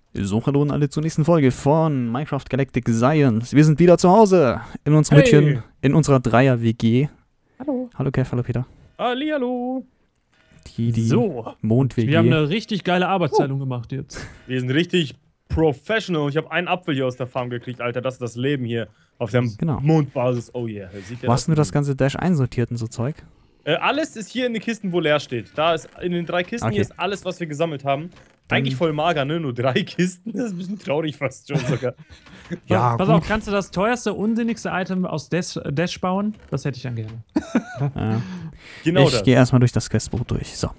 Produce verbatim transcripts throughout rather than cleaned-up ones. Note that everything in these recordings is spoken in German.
So, hallo und alle zur nächsten Folge von Minecraft Galactic Science. Wir sind wieder zu Hause in unserem Hey. Hütchen, in unserer Dreier-W G. Hallo. Hallo Kev, hallo Peter. Hallihallo. Die, die So, Mond-W G. wir haben eine richtig geile Arbeitsteilung gemacht jetzt. Wir sind richtig professional. Ich habe einen Apfel hier aus der Farm gekriegt, Alter. Das ist das Leben hier auf der Genau. Mondbasis. Oh yeah. Sieht Wo hast du das ganze Dash einsortiert und so Zeug? Äh, alles ist hier in den Kisten, wo leer steht. Da ist in den drei Kisten Okay. hier ist alles, was wir gesammelt haben. Dann- Eigentlich voll mager, ne? Nur drei Kisten. Das ist ein bisschen traurig fast schon sogar. Ja, Pass gut. auf, kannst du das teuerste, unsinnigste Item aus Dash, Dash bauen? Das hätte ich dann gerne. Ja. Genau ich das. gehe erstmal durch das Questbuch durch. So.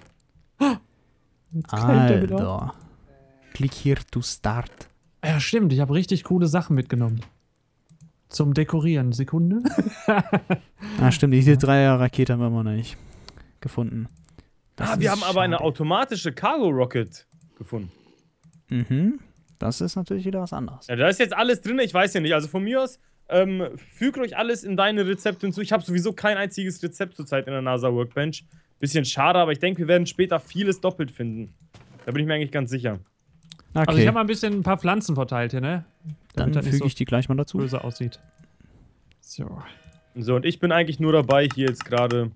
Jetzt knallt der wieder. Also. Klick hier to start. Ja, stimmt, ich habe richtig coole Sachen mitgenommen. Zum Dekorieren. Sekunde. Ah, stimmt, diese Dreier-Rakete haben wir immer noch nicht gefunden. Das Ah, wir ist haben aber eine schade. automatische Cargo-Rocket gefunden. Mhm. Das ist natürlich wieder was anderes. Ja, da ist jetzt alles drin, ich weiß ja nicht. Also von mir aus, ähm, fügt euch alles in deine Rezepte hinzu. Ich habe sowieso kein einziges Rezept zurzeit in der NASA Workbench. Bisschen schade, aber ich denke, wir werden später vieles doppelt finden. Da bin ich mir eigentlich ganz sicher. Okay, Also ich habe mal ein bisschen ein paar Pflanzen verteilt hier, ne? dann Damit das nicht füge so ich die gleich mal dazu. böse aussieht. So. So, und ich bin eigentlich nur dabei, hier jetzt gerade.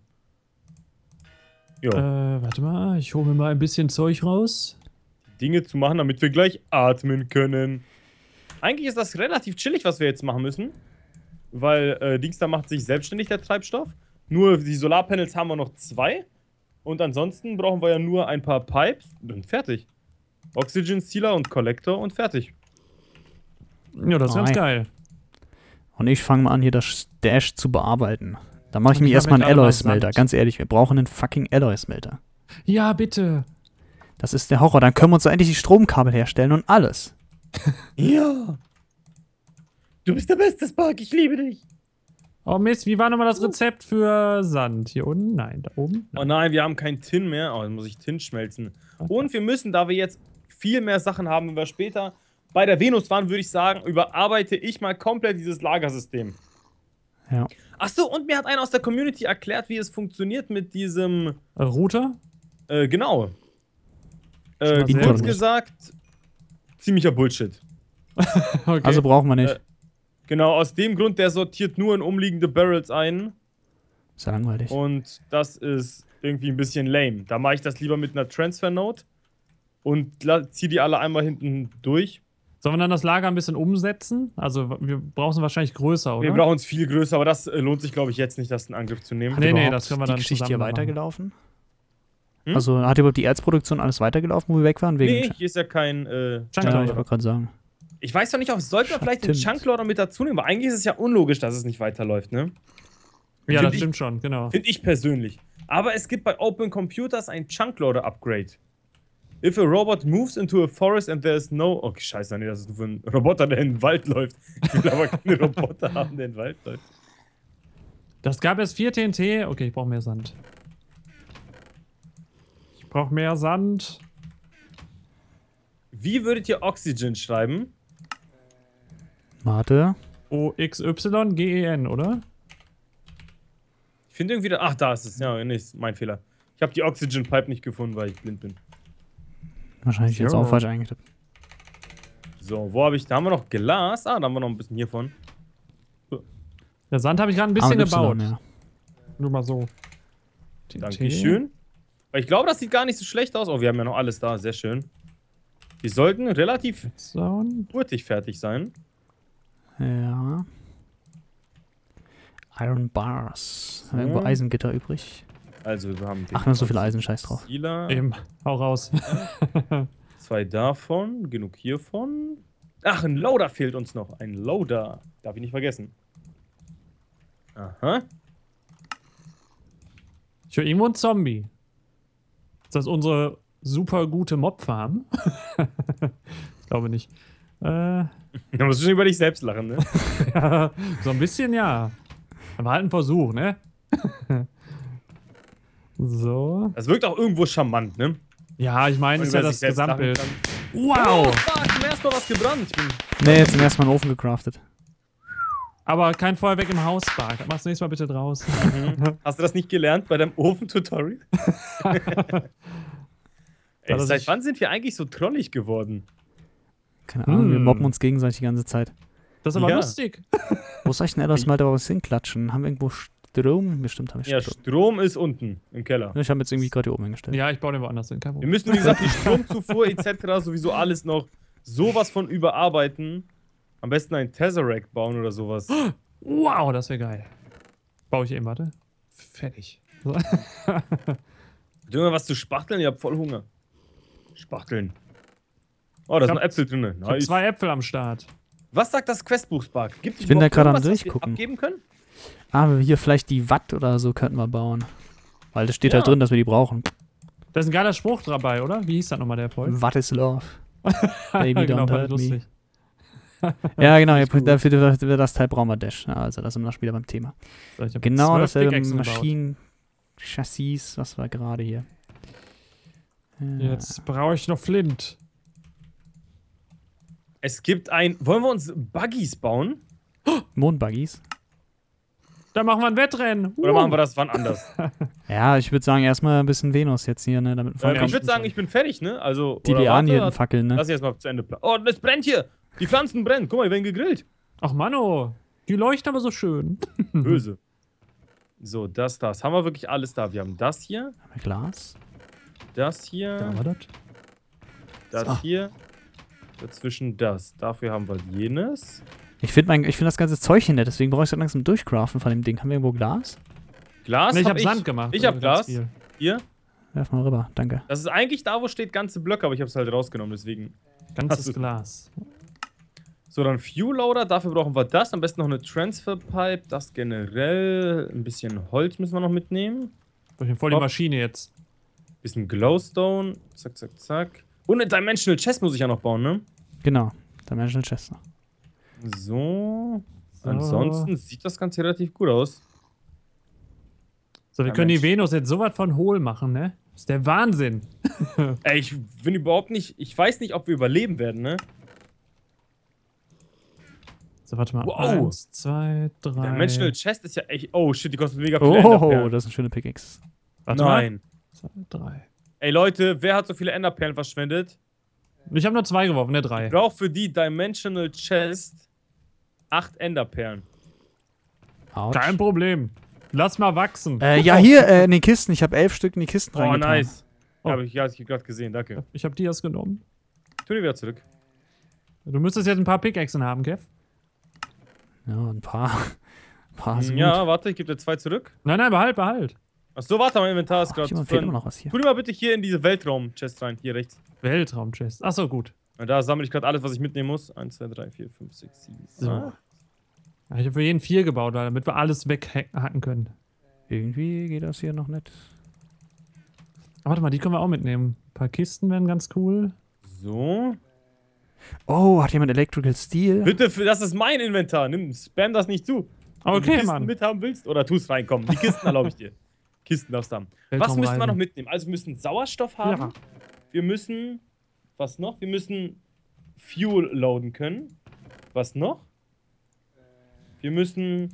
Ja, Äh, warte mal, ich hole mir mal ein bisschen Zeug raus. Dinge zu machen, damit wir gleich atmen können. Eigentlich ist das relativ chillig, was wir jetzt machen müssen. Weil äh, Dings da macht sich selbstständig der Treibstoff. Nur die Solarpanels haben wir noch zwei. Und ansonsten brauchen wir ja nur ein paar Pipes. Und fertig. Oxygen Sealer und Collector und fertig. Ja, das ist ganz Nein. geil. Und ich fange mal an, hier das Dash zu bearbeiten. Da mache ich Und mir ich erstmal hab einen mir gerade mal Alloy-Smelter. Sand. Ganz ehrlich, wir brauchen einen fucking Alloy-Smelter. Ja, bitte. Das ist der Horror. Dann können wir uns so endlich die Stromkabel herstellen und alles. Ja. Du bist der beste Spark, ich liebe dich. Oh Mist, wie war nochmal das Rezept für Sand? Hier unten? Nein, da oben? Oh nein, wir haben kein Tin mehr. Oh, dann muss ich Tin schmelzen. Und wir müssen, da wir jetzt viel mehr Sachen haben, wenn wir später bei der Venus waren, würde ich sagen, überarbeite ich mal komplett dieses Lagersystem. Ja. Achso, und mir hat einer aus der Community erklärt, wie es funktioniert mit diesem. Äh, Router? Äh, genau. Schon Äh, mal sehr kurz gut. gesagt, ziemlicher Bullshit. Okay. Also brauchen wir nicht. Äh, Genau, aus dem Grund, der sortiert nur in umliegende Barrels ein. Ist ja langweilig. Und das ist irgendwie ein bisschen lame. Da mache ich das lieber mit einer Transfer-Node und la- zieh die alle einmal hinten durch. Sollen wir dann das Lager ein bisschen umsetzen? Also, wir brauchen es wahrscheinlich größer, oder? Wir brauchen es viel größer, aber das äh, lohnt sich, glaube ich, jetzt nicht, das in Angriff zu nehmen. Hat Nee, nee, überhaupt das können wir die dann Geschichte zusammen hier machen. weitergelaufen? Hm? Also hat überhaupt die Erzproduktion alles weitergelaufen, wo wir weg waren? Wegen Nee, hier ist ja kein äh, Chunk ja, Loader. ich wollte gerade sagen. Ich weiß doch nicht, ob sollten wir vielleicht den Stimmt. Chunkloader mit dazu nehmen, weil eigentlich ist es ja unlogisch, dass es nicht weiterläuft, ne? Ja, Find das ich- stimmt schon, genau. Finde ich persönlich. Aber es gibt bei Open Computers ein Chunkloader Upgrade. If a robot moves into a forest and there's no. Okay, scheiße, nee, das ist nur für einen Roboter, der in den Wald läuft. Ich will aber keine Roboter haben, der in den Wald läuft. Das gab es vier T N T. Okay, ich brauche mehr Sand. Ich brauche mehr Sand. Wie würdet ihr Oxygen schreiben? Warte. O X Y G E N, oder? Ich finde irgendwie. Da, ach, da ist es. Ja, nee, ist mein Fehler. Ich habe die Oxygen Pipe nicht gefunden, weil ich blind bin. Wahrscheinlich jetzt Zero. auch falsch eingetippt. So, wo habe ich. Da haben wir noch Glas. Ah, da haben wir noch ein bisschen hiervon. Der Sand habe ich gerade ein bisschen Ah, und gebaut. Y, ja. Nur mal so. T N T. Dankeschön. Weil ich glaube, das sieht gar nicht so schlecht aus. Oh, wir haben ja noch alles da. Sehr schön. Die sollten relativ Sound. hurtig fertig sein. Ja. Iron Bars. Haben wir irgendwo So. Eisengitter übrig? Also, wir haben den Ach, wir haben so viel Eisen, scheiß drauf. Sealer. Eben, hau raus. Zwei davon, genug hiervon. Ach, ein Loader fehlt uns noch. Ein Loader. Darf ich nicht vergessen. Aha. Ich höre irgendwo einen Zombie. Ist das unsere super gute Mob-Farm? Ich glaube nicht. Äh, Da musst du schon über dich selbst lachen, ne? ja, so ein bisschen ja. Aber halt ein Versuch, ne? So. Das wirkt auch irgendwo charmant, ne? Ja, ich meine, Und ist ja über das sich selbst lachen Gesamtbild. kann. Wow! Oh, fuck, zum ersten Mal was gebrannt. Ich bin Ne, jetzt zum ersten Mal einen Ofen gecraftet. Aber kein Feuerwerk im Haus, Spark. Mach's nächstes Mal bitte draußen. Hast du das nicht gelernt bei deinem Ofen-Tutorial? Ey, das seit ich- wann sind wir eigentlich so trollig geworden? Keine Ahnung, wir Hm. mobben uns gegenseitig die ganze Zeit. Das ist aber Ja. lustig. Wo soll ich denn etwas mal daraus hinklatschen? Haben wir irgendwo Strom? Bestimmt haben wir Ja, Strom. Strom ist unten im Keller. Ich habe jetzt irgendwie gerade hier oben hingestellt. Ja, ich baue den woanders hin. Kein Wir Problem. müssen, wie gesagt, die Stromzufuhr et cetera sowieso alles noch sowas von überarbeiten. Am besten ein Tesseract bauen oder sowas. Wow, das wäre geil. Baue ich eben, warte. Fertig. So. Habt ihr irgendwas zu spachteln? Ihr habt voll Hunger. Spachteln. Oh, da Ich sind hab- Äpfel drin. Ich habe Nice. zwei Äpfel am Start. Was sagt das Questbuch, Spark? Gibt es Ich bin da überhaupt gerade am irgendwas, was wir Durchgucken. abgeben können? Ah, hier vielleicht die Watt oder so könnten wir bauen. Weil das steht Ja. halt drin, dass wir die brauchen. Da ist ein geiler Spruch dabei, oder? Wie hieß das nochmal, der Erfolg? What is love? Baby, genau, don't fand ich hurt me. lustig. Ja, genau, Ist gut. dafür, dafür das Teil brauchen wir Dash. Ja, also, da sind wir wieder beim Thema. So, ich hab Genau zwölf dasselbe Pickaxen gebaut. Maschinen-Chassis, was war gerade hier. Äh, Jetzt brauche ich noch Flint. Es gibt ein. Wollen wir uns Buggies bauen? Mondbuggies. Da machen wir ein Wettrennen. Oder Uh. machen wir das wann anders? Ja, ich würde sagen, erstmal ein bisschen Venus jetzt hier, ne? Damit ähm, ja, ich würde sagen, ich bin fertig, ne? Also. die oder Lianen warte, fackeln, ne? Lass ich erstmal zu Ende planen. Oh, es brennt hier! Die Pflanzen brennen. Guck mal, die werden gegrillt. Ach Manno, die leuchten aber so schön. Böse. So, das, das. Haben wir wirklich alles da? Wir haben das hier, Haben wir Glas? das hier, Da war das. das So. hier. Dazwischen das. Dafür haben wir jenes. Ich finde find das ganze Zeug hier nett, deswegen brauche ich so langsam durchcraften von dem Ding. Haben wir irgendwo Glas? Glas Nee, ich hab habe Sand gemacht. Ich habe also ganz Glas. viel. Hier. Werf mal rüber, danke. Das ist eigentlich da, wo steht ganze Blöcke, aber ich habe es halt rausgenommen, deswegen. Ganzes Hast du- Glas. So, dann Fuel Loader. Dafür brauchen wir das. Am besten noch eine Transfer Pipe. Das generell. Ein bisschen Holz müssen wir noch mitnehmen. Ich bin voll die Oh. Maschine jetzt. Bisschen Glowstone. Zack, zack, zack. Und eine Dimensional Chest muss ich ja noch bauen, ne? Genau, Dimensional Chest. So. So. Ansonsten sieht das Ganze relativ gut aus. So, wir Ja, können Mensch. die Venus jetzt so was von hohl machen, ne? Das ist der Wahnsinn. Ey, ich bin überhaupt nicht. Ich weiß nicht, ob wir überleben werden, ne? So, warte mal. Wow. Eins, zwei, drei. Dimensional Chest ist ja echt. Oh shit, die kostet mega viel Oh, Enderperlen. das ist eine schöne Pickaxe. Warte Nein. Mal. Zwei, drei. Ey Leute, wer hat so viele Enderperlen verschwendet? Ich habe nur zwei geworfen, ne? Drei. Ich brauche für die Dimensional Chest acht Enderperlen. Ouch. Kein Problem. Lass mal wachsen. Äh, ja, hier äh, in den Kisten. Ich habe elf Stück in die Kisten Oh, reingetan. nice. Oh. Ja, hab ich, ja, hab ich gerade gesehen, danke. Ich habe die erst genommen. Tu die wieder zurück. Du müsstest jetzt ein paar Pickaxen haben, Kev. Ja, ein paar. Ein paar sind Ja, gut. warte, ich gebe dir zwei zurück. Nein, nein, behalt, behalt. Achso, warte, mein Inventar ist Ach, gerade hier zu fehlt voll. immer noch was hier. Tu die mal bitte hier in diese Weltraum-Chest rein, hier rechts. Weltraum-Chest. Achso, gut. Und da sammle ich gerade alles, was ich mitnehmen muss. eins, zwei, drei, vier, fünf, sechs, sieben, So. acht. Ich habe für jeden vier gebaut, damit wir alles weghacken können. Irgendwie geht das hier noch nicht. Aber warte mal, die können wir auch mitnehmen. Ein paar Kisten wären ganz cool. So. Oh, hat jemand Electrical Steel? Bitte, für, das ist mein Inventar. Nimm, spam das nicht zu. Wenn du Okay, Kisten Mann. mithaben willst, oder tu's reinkommen. Die Kisten erlaube ich dir. Kisten darfst du haben. Was müssen wir Weltraumreisen. noch mitnehmen? Also wir müssen Sauerstoff haben. Ja. Wir müssen. Was noch? Wir müssen Fuel loaden können. Was noch? Wir müssen.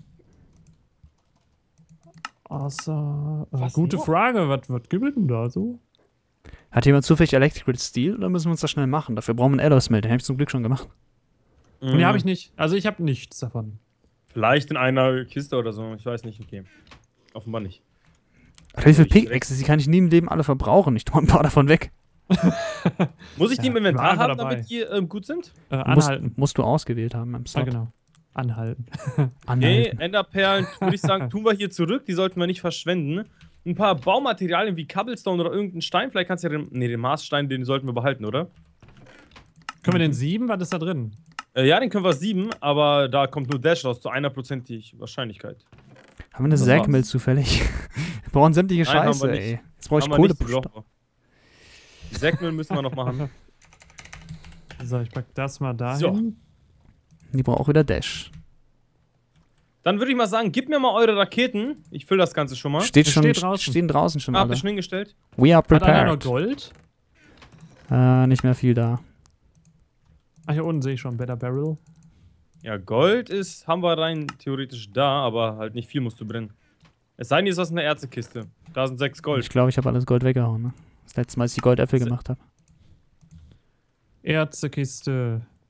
Also, äh, Was gute noch? Frage. Was, was gibt es denn da so? Hat jemand zufällig Electrical Steel oder müssen wir uns das schnell machen? Dafür brauchen wir einen Alloy Smelt. Den habe ich zum Glück schon gemacht. Und die habe ich nicht. Also ich habe nichts davon. Vielleicht in einer Kiste oder so. Ich weiß nicht. Okay. Offenbar nicht. Alter, wie viele ich direkt- Pickaxes? Die kann ich nie im Leben alle verbrauchen. Ich tue ein paar davon weg. Muss ich die im Ja, Inventar war haben, dabei. damit die ähm, gut sind? Äh, Musst, anhalten. musst du ausgewählt haben im Ja, Slot. genau. Anhalten. Okay, Anhalten. Enderperlen, würde ich sagen, tun wir hier zurück. Die sollten wir nicht verschwenden. Ein paar Baumaterialien wie Cobblestone oder irgendein Stein. Vielleicht kannst du ja den, nee, den Maßstein, den sollten wir behalten, oder? Können wir den sieben? Was ist da drin? Äh, ja, den können wir sieben, aber da kommt nur Dash raus, zu einer prozentig Wahrscheinlichkeit. Haben wir eine Das Sägmill war's. zufällig? Wir brauchen sämtliche Nein, haben Scheiße, wir nicht. ey. Jetzt brauche ich Haben wir nicht, die Kohlepuster. brauchen wir. Die Säckmüll müssen wir noch machen. So, ich pack das mal dahin. Die brauchen auch wieder Dash. Dann würde ich mal sagen, gib mir mal eure Raketen. Ich fülle das Ganze schon mal. Steht Es schon, steht draußen. stehen draußen schon Ah, habt ihr alle. schon hingestellt? We are Hat einer noch prepared. Gold? Äh, nicht mehr viel da. Ach, hier unten sehe ich schon. Better Barrel. Ja, Gold ist, haben wir rein theoretisch da, aber halt nicht viel musst du brennen. Es sei denn, hier ist was in der Erzekiste. Da sind sechs Gold. Ich glaube, ich habe alles Gold weggehauen. Ne? Das letzte Mal, als ich die Goldäpfel Se- gemacht habe. Erzekiste.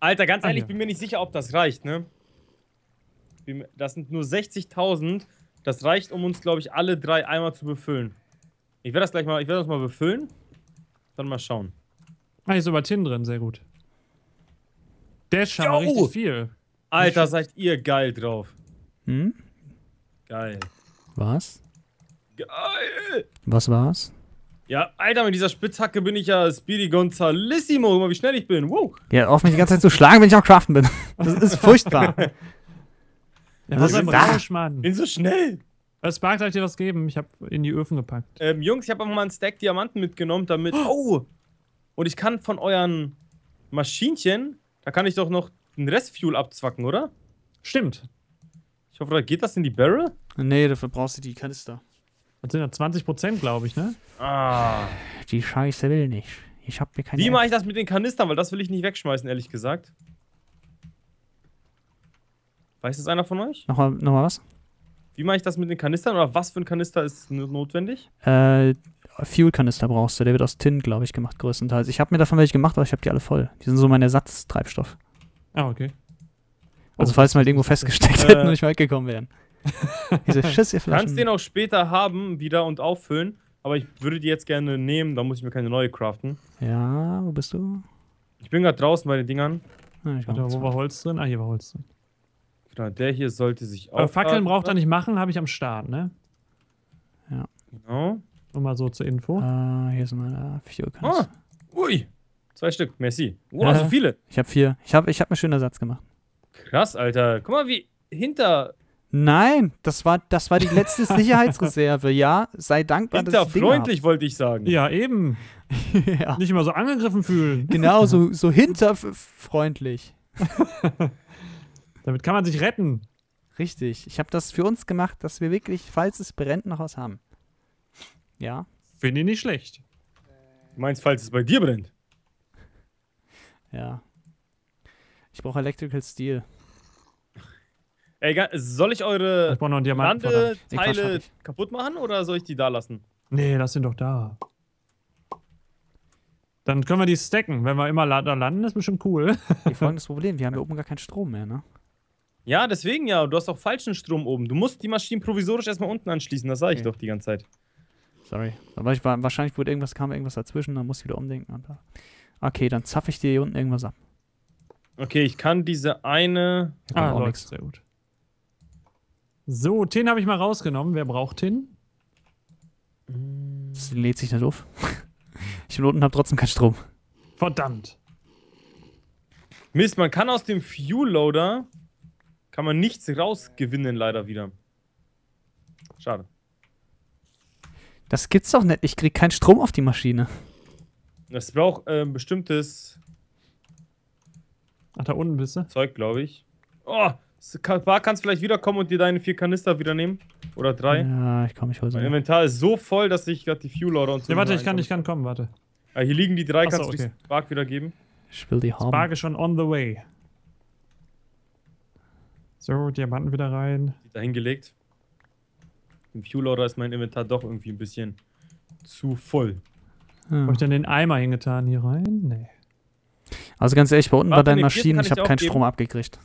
Alter, ganz Ah, ehrlich, ja. ich bin mir nicht sicher, ob das reicht, ne? Bin mir- Das sind nur sechzigtausend. Das reicht, um uns, glaube ich, alle drei einmal zu befüllen. Ich werde das gleich mal, ich werde das mal befüllen. Dann mal schauen. Ah, hier ist sogar Tin drin, sehr gut. Dash haben wir Jo! richtig viel. Alter, seid ihr geil drauf. Hm? Geil. Was? Geil! Was war's? Ja, Alter, mit dieser Spitzhacke bin ich ja Speedy Gonzalissimo. Guck mal, wie schnell ich bin. Wow. Ja, auf mich die ganze Zeit zu schlagen, wenn ich am Craften bin. Das ist furchtbar. Ja, Das was ist ein da. Rausch, Mann. Bin so schnell. Was Spark soll ich dir was geben? Ich hab in die Öfen gepackt. Ähm, Jungs, ich habe einfach mal einen Stack Diamanten mitgenommen, damit... Oh! Und ich kann von euren Maschinchen, da kann ich doch noch den Restfuel abzwacken, oder? Stimmt. Ich hoffe, da geht das in die Barrel? Nee, dafür brauchst du die Kanister. Das sind ja zwanzig Prozent, glaube ich, ne? Ah. Die Scheiße will nicht. Ich hab mir keine... Wie mache ich das mit den Kanistern? Weil das will ich nicht wegschmeißen, ehrlich gesagt. Weiß das einer von euch? Nochmal, nochmal was? Wie mache ich das mit den Kanistern? Oder was für ein Kanister ist n- notwendig? Äh, Fuel-Kanister brauchst du. Der wird aus Tin, glaube ich, gemacht, größtenteils. Ich habe mir davon welche gemacht, aber ich habe die alle voll. Die sind so mein Ersatztreibstoff. Ah, okay. Also Oh, falls wir halt das irgendwo ist- festgesteckt äh, hätten und nicht weggekommen wären. Diese Du kannst Schissflaschen. den auch später haben, wieder und auffüllen. Aber ich würde die jetzt gerne nehmen, da muss ich mir keine neue craften. Ja, wo bist du? Ich bin gerade draußen bei den Dingern. Ah, ich Warte, komm wo war Holz drin? Ah, hier war Holz drin. Genau, der hier sollte sich Aber auch. Fackeln braucht er nicht machen, habe ich am Start, ne? Genau. Nur mal so zur Info. Ah, hier sind meine Ah, Fuel-Kanister. ui. Zwei Stück, merci. Wow, Äh. so viele. Ich habe vier. Ich habe ich hab mir schönen Ersatz gemacht. Krass, Alter. Guck mal, wie hinter, Nein, das war, das war die letzte Sicherheitsreserve. Ja, sei dankbar, dass ich die Dinger hinterfreundlich, wollte ich sagen. Ja, eben. hab. Ja, Nicht immer so angegriffen fühlen. genau, so, so hinterfreundlich. Damit kann man sich retten. Richtig. Ich habe das für uns gemacht, dass wir wirklich, falls es brennt, noch was haben. Ja. Finde ich nicht schlecht. Du meinst, falls es bei dir brennt? Ja. Ich brauche Electrical Steel. Ey, ga- soll ich eure Ich brauche noch einen Diamanten. verdammt. Nee, Quatsch, hab Landeteile ich. kaputt machen oder soll ich die da lassen? Nee, lass ihn doch da. Dann können wir die stacken. Wenn wir immer la da landen, ist bestimmt cool. Hier folgendes Problem, wir haben hier oben gar keinen Strom mehr, ne? Ja, deswegen ja. Du hast auch falschen Strom oben. Du musst die Maschinen provisorisch erstmal unten anschließen. Das sage ich Okay. doch die ganze Zeit. Sorry. Aber ich war, wahrscheinlich wurde irgendwas, kam irgendwas dazwischen, dann muss ich wieder umdenken. Und da. Okay, dann zapfe ich dir hier unten irgendwas ab. Okay, ich kann diese eine. Hier kommt Ah, auch läuft nix. sehr gut. So, Tin habe ich mal rausgenommen. Wer braucht Tin? Das lädt sich nicht auf. Ich bin unten und habe trotzdem keinen Strom. Verdammt. Mist, man kann aus dem Fuel Loader kann man nichts rausgewinnen, leider wieder. Schade. Das gibt's doch nicht. Ich krieg keinen Strom auf die Maschine. Das braucht äh, bestimmtes Ach, da unten bist du? Zeug, glaube ich. Oh, Bar, kannst vielleicht wiederkommen und dir deine vier Kanister wieder nehmen? Oder drei? Ja, ich komme, ich hol sie. Mein mir. Inventar ist so voll, dass ich gerade die Fuel Loader und so. Ja, warte, nicht ich kann, mehr ich kann kommen, warte. einkomme. Ah, hier liegen die drei, Ach so, kannst du okay. die Spark wieder geben? Ich will die haben. Spark ist schon on the way. So, Diamanten wieder rein. Die da hingelegt. Im Fuel Loader ist mein Inventar doch irgendwie ein bisschen zu voll. Ja. Habe ich denn den Eimer hingetan hier rein? Nee. Also ganz ehrlich, bei unten bei Warte, deinen den vierten Maschinen, kann ich ich habe dir keinen auch geben. Strom abgekriegt.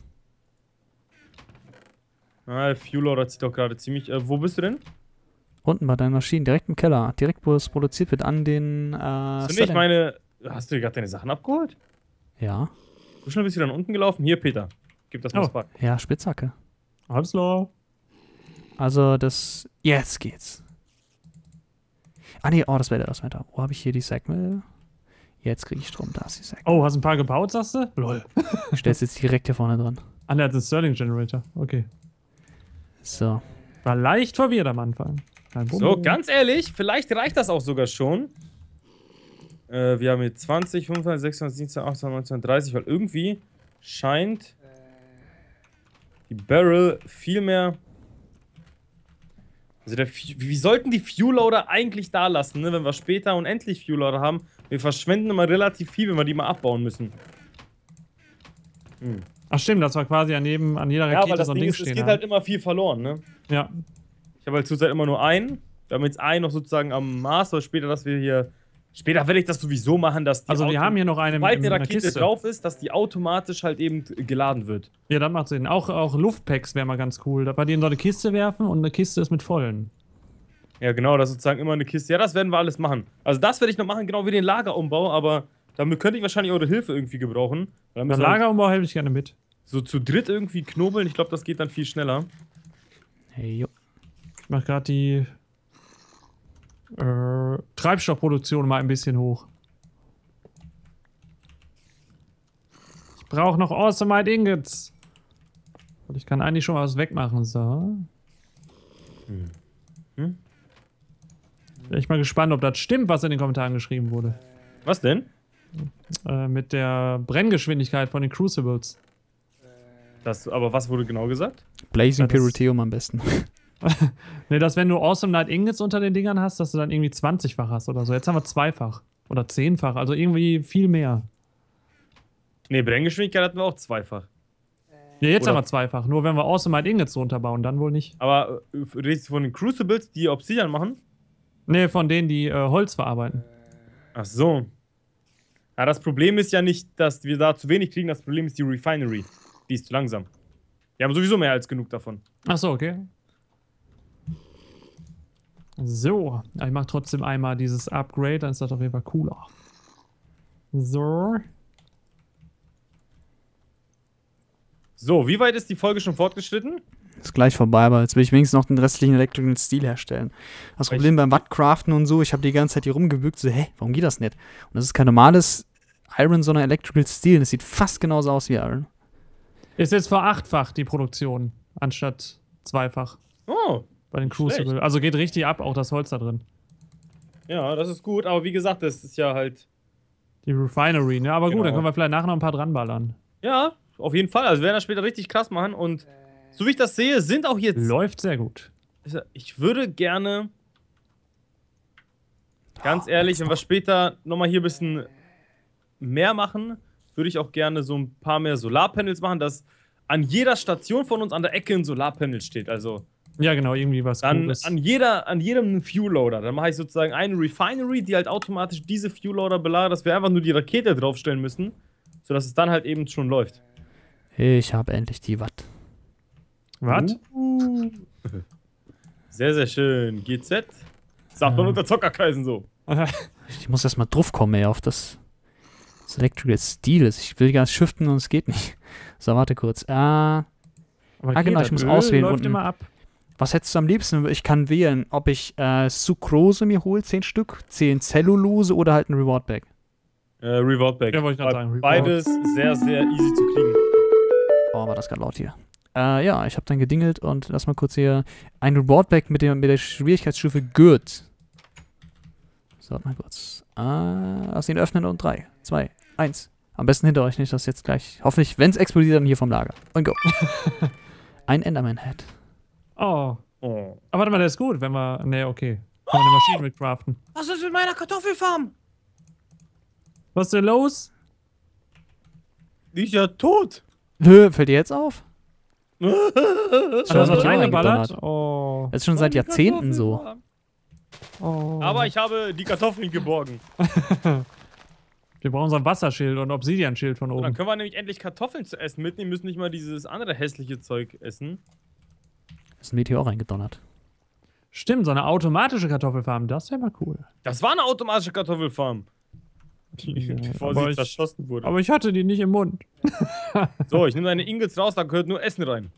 Ah, der Fuel Loader zieht doch gerade ziemlich. Äh, wo bist du denn? Unten bei deinen Maschinen, direkt im Keller. Direkt, wo es produziert wird, an den. Äh, Hast du nicht Sterling. meine. Hast du gerade deine Sachen abgeholt? Ja, So schnell bist du dann unten gelaufen? Hier, Peter. Gib das mal Oh. Spark. ja, Spitzhacke. Alles klar. Also das. Jetzt geht's. Ah nee, oh, das wäre das weiter. Wo habe ich hier die Sackmill? Jetzt kriege ich Strom, da ist die Sack. Oh, hast ein paar gebaut, sagst du? Lol. Ich stell's jetzt direkt hier vorne dran. Ah, der hat einen Sterling Generator. Okay. So. War leicht verwirrt am Anfang. Kein So, Problem. ganz ehrlich, vielleicht reicht das auch sogar schon. Äh, wir haben hier zwanzig, fünfundzwanzig, sechsundzwanzig, siebzehn, achtzehn, neunzehn, dreißig, weil irgendwie scheint die Barrel viel mehr. Also, der, Fu- wie sollten die Fuel Loader eigentlich da lassen, ne, wenn wir später unendlich Fuel Loader haben? Wir verschwenden immer relativ viel, wenn wir die mal abbauen müssen. Hm. Ach stimmt, das war quasi an, jedem, an jeder Ja, Rakete weil das so ein Ding Ding ist, es stehen. geht haben. halt immer viel verloren, ne? Ja. Ich habe halt zurzeit immer nur einen. Wir haben jetzt einen noch sozusagen am Mars, oder später, dass wir hier Später werde ich das sowieso machen, dass die Also die Auto- haben hier noch eine sobald in die einer Rakete Kiste. drauf ist, dass die automatisch halt eben geladen wird. Ja, das macht Sinn. Auch, auch Luftpacks wäre mal ganz cool. Bei denen so eine Kiste werfen und eine Kiste ist mit vollen. Ja, genau, das ist sozusagen immer eine Kiste. Ja, das werden wir alles machen. Also das werde ich noch machen, genau wie den Lagerumbau, aber damit könnte ich wahrscheinlich eure Hilfe irgendwie gebrauchen. Dann Beim müssen wir Lagerumbau helfe ich gerne mit. so zu dritt irgendwie knobeln. Ich glaube, das geht dann viel schneller. Hey, jo. Ich mache gerade die äh, Treibstoffproduktion mal ein bisschen hoch. Ich brauche noch Awesome Ingots. Und ich kann eigentlich schon mal was wegmachen. So. Hm. Hm? Bin ich mal gespannt, ob das stimmt, was in den Kommentaren geschrieben wurde. Was denn? Äh, mit der Brenngeschwindigkeit von den Crucibles. Das, aber was wurde genau gesagt? Blazing Ja, das- Pyrotheum am besten. Ne, dass wenn du Awesome Night Ingots unter den Dingern hast, dass du dann irgendwie zwanzigfach hast oder so. Jetzt haben wir zweifach. Oder zehnfach, also irgendwie viel mehr. Ne, Brenngeschwindigkeit hatten wir auch zweifach. Ja, jetzt Oder- haben wir zweifach. Nur wenn wir Awesome Night Ingots so unterbauen, dann wohl nicht. Aber äh, redest du von den Crucibles, die Obsidian machen? Ne, von denen, die äh, Holz verarbeiten. Ach so. Ja, das Problem ist ja nicht, dass wir da zu wenig kriegen, das Problem ist die Refinery. Die ist zu langsam. Wir haben sowieso mehr als genug davon. Ach so, okay. So, ich mache trotzdem einmal dieses Upgrade, dann ist das auf jeden Fall cooler. So. So, wie weit ist die Folge schon fortgeschritten? Ist gleich vorbei, aber jetzt will ich wenigstens noch den restlichen Electrical Steel herstellen. Das Problem beim Wattcraften und so, ich habe die ganze Zeit hier rumgebückt, so, hä, warum geht das nicht? Und das ist kein normales Iron, sondern Electrical Steel. Das sieht fast genauso aus wie Iron. Ist jetzt verachtfacht die Produktion, anstatt zweifach Oh, bei den Nicht schlecht. Crucible. Also geht richtig ab, auch das Holz da drin. ja, das ist gut, aber wie gesagt, das ist ja halt. Die Refinery, ne? Aber gut, Genau. dann können wir vielleicht nachher noch ein paar dranballern. Ja, auf jeden Fall. Also wir werden das später richtig krass machen und so wie ich das sehe, sind auch jetzt. Läuft sehr gut. Ich würde gerne. Ganz ehrlich, wenn wir später nochmal hier ein bisschen mehr machen, würde ich auch gerne so ein paar mehr Solarpanels machen, dass an jeder Station von uns an der Ecke ein Solarpanel steht. Also Ja, genau, irgendwie was dann Cooles. an, jeder, an jedem Fuel-Loader. Dann mache ich sozusagen eine Refinery, die halt automatisch diese Fuel-Loader belagert, dass wir einfach nur die Rakete draufstellen müssen, sodass es dann halt eben schon läuft. Ich habe endlich die Watt. Was? Uh. Sehr, sehr schön. G Z. Sagt man Ja. unter Zockerkreisen so. Ich muss erst mal drauf kommen, ey, auf das, das Electrical Steel. Ich will gar nicht shiften und es geht nicht. So, warte kurz. Ah, Aber Ah, genau, das ich muss Öl auswählen läuft unten. immer ab. was hättest du am liebsten? Ich kann wählen, ob ich äh, Sucrose mir hole, zehn Stück, zehn Zellulose oder halt ein Reward Bag. Äh, Reward Bag. Ja, wollte ich gerade sagen, Reward. Beides sehr, sehr easy zu kriegen. Oh, war das gerade laut hier. Äh, ja, ich habe dann gedingelt und lass mal kurz hier ein Reward Bag mit, dem, mit der Schwierigkeitsstufe Good. So, warte mal kurz. Ah, lass ihn öffnen und drei, zwei, eins. Am besten hinter euch nicht, das jetzt gleich. Hoffentlich, wenn es explodiert, dann hier vom Lager. Und go. Ein Enderman-Head. Oh. Oh. Aber warte mal, der ist gut, wenn wir. Ne, okay. Kann man eine Maschine mit craften. Was ist mit meiner Kartoffelfarm? Was ist denn los? Die ist ja tot. Hö, fällt dir jetzt auf? Hat Schon er was seit Jahren reingeballert? gedonnert. Oh. Das ist schon seit Jahrzehnten so. oh. Aber ich habe die Kartoffeln geborgen. Wir brauchen so ein Wasserschild und ein Obsidian-Schild von Und oben. dann können wir nämlich endlich Kartoffeln zu essen mitnehmen, müssen nicht mal dieses andere hässliche Zeug essen. Ist ein Meteor reingedonnert. Stimmt, so eine automatische Kartoffelfarm, das wäre mal cool. Das war eine automatische Kartoffelfarm. Bevor aber, sie ich, zerschossen wurde. aber ich hatte die nicht im Mund. So, ich nehme deine Ingots raus, da gehört nur Essen rein.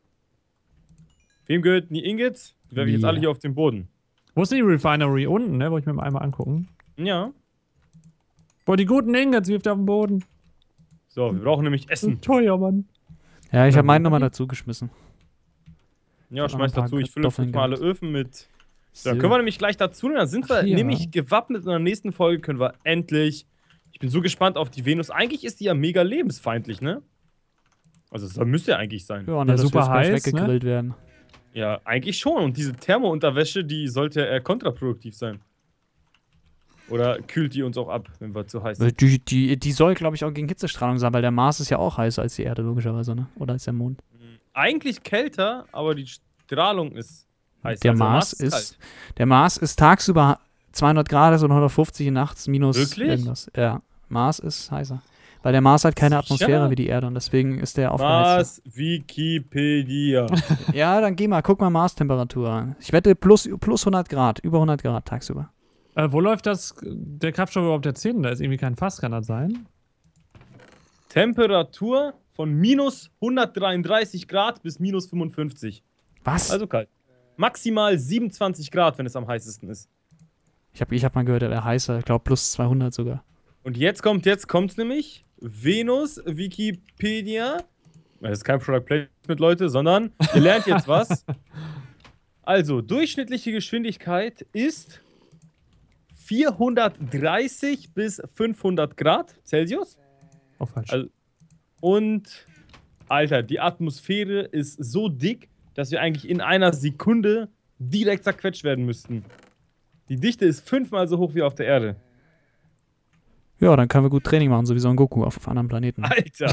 Wem gehörten die Ingots? Die werfe ich jetzt Mir. alle hier auf den Boden. Wo ist denn die Refinery? Unten, ne? Wollte ich mir mal einmal angucken. Ja. Boah, die guten Ingots wirft auf den Boden. So, wir brauchen nämlich Essen. Teuer, Mann. Ja, ich Ja, habe meinen wo- nochmal dazu geschmissen. Ja, Ich hab schmeiß noch ein dazu. paar Ich fülle fünf Kartoffeln mal alle gehabt. Öfen mit. So, dann können wir nämlich gleich dazu nehmen. Dann sind wir Ach, ja. nämlich gewappnet. In der nächsten Folge können wir endlich. Ich bin so gespannt auf die Venus. Eigentlich ist die ja mega lebensfeindlich, ne? Also, das müsste ja eigentlich sein. Ja, und Ja, dann super super gleich heiß, ne? weggegrillt werden. Ja, eigentlich schon. Und diese Thermounterwäsche, die sollte eher kontraproduktiv sein. Oder kühlt die uns auch ab, wenn wir zu heiß Weil sind? Die, die, die soll, glaube ich, auch gegen Hitzestrahlung sein, weil der Mars ist ja auch heißer als die Erde, logischerweise, ne? Oder als der Mond. Eigentlich kälter, aber die Strahlung ist heiß. Der Also Mars kalt. ist, der Mars ist tagsüber zweihundert Grad ist und hundertfufzig nachts minus Wirklich? irgendwas. Ja, Mars ist heißer. Weil der Mars hat keine Sicher? Atmosphäre wie die Erde und deswegen ist der aufgeheizt. Mars Wikipedia. Ja, dann geh mal, guck mal Mars-Temperatur an. Ich wette plus, plus hundert Grad, über hundert Grad tagsüber. Äh, wo läuft das, der Kraftstoff überhaupt jetzt hin? Da ist irgendwie kein Fass, kann das sein? Temperatur von minus hundertdreiunddreißig Grad bis minus fünfundfünfzig. Was? Also kalt. Maximal siebenundzwanzig Grad, wenn es am heißesten ist. Ich habe ich hab mal gehört, der wäre heißer. Ich glaube plus zweihundert sogar. Und jetzt kommt, jetzt kommt's nämlich. Venus Wikipedia. Das ist kein Product Placement, Leute, sondern ihr lernt jetzt was. Also, durchschnittliche Geschwindigkeit ist vierhundertdreißig bis fünfhundert Grad Celsius. Oh, falsch. Also, und, Alter, die Atmosphäre ist so dick, dass wir eigentlich in einer Sekunde direkt zerquetscht werden müssten. Die Dichte ist fünfmal so hoch wie auf der Erde. Ja, dann können wir gut Training machen, so wie so ein Goku auf, auf anderen Planeten. Alter!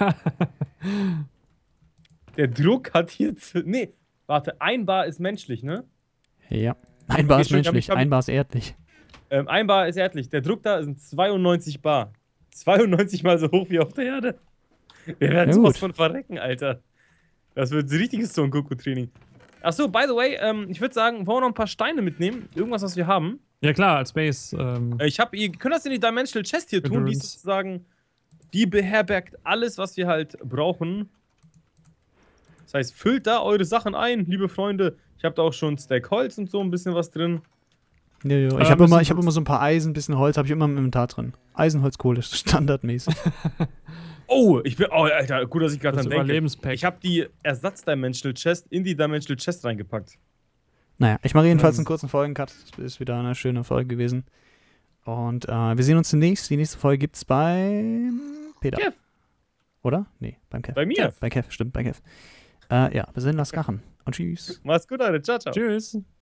Der Druck hat hier zu. Nee, warte, ein Bar ist menschlich, ne? Ja. Ein Bar Okay, ist Entschuldigung, menschlich, ich hab- ein Bar ist erdlich. Ähm, ein Bar ist erdlich. Der Druck da sind zweiundneunzig Bar. zweiundneunzig mal so hoch wie auf der Erde. Wir werden Ja, sowas gut. von verrecken, Alter. Das wird ein richtiges Son Goku-Training. Achso, by the way, ähm, ich würde sagen, wollen wir noch ein paar Steine mitnehmen? Irgendwas, was wir haben. Ja klar, als Base. Ähm, Äh, Ich hab, ihr könnt das in die Dimensional Chest hier tun, die ist Endurance. sozusagen, die beherbergt alles, was wir halt brauchen. Das heißt, füllt da eure Sachen ein, liebe Freunde. Ich habe da auch schon Stack Holz und so ein bisschen was drin. Ja, ja. Äh, Ich habe müssen immer, ich hab wir- immer so ein paar Eisen, ein bisschen Holz, habe ich immer im Inventar drin. Eisen, Holz, Kohle, ist standardmäßig. Oh, ich bin, oh, Alter, gut, dass ich gerade das dran denke. Überlebenspack. Ich habe die Ersatz-Dimensional Chest in die Dimensional Chest reingepackt. Naja, ich mache jedenfalls Ähm. einen kurzen Folgencut. Das ist wieder eine schöne Folge gewesen. Und äh, wir sehen uns demnächst. Die nächste Folge gibt's bei Peter. Kev. Oder? Nee, beim Kev. Bei mir. Ja, bei Kev, stimmt, bei Kev. Äh, ja, wir sehen Las Gachen. Und tschüss. Mach's gut, Leute. Ciao, ciao. Tschüss.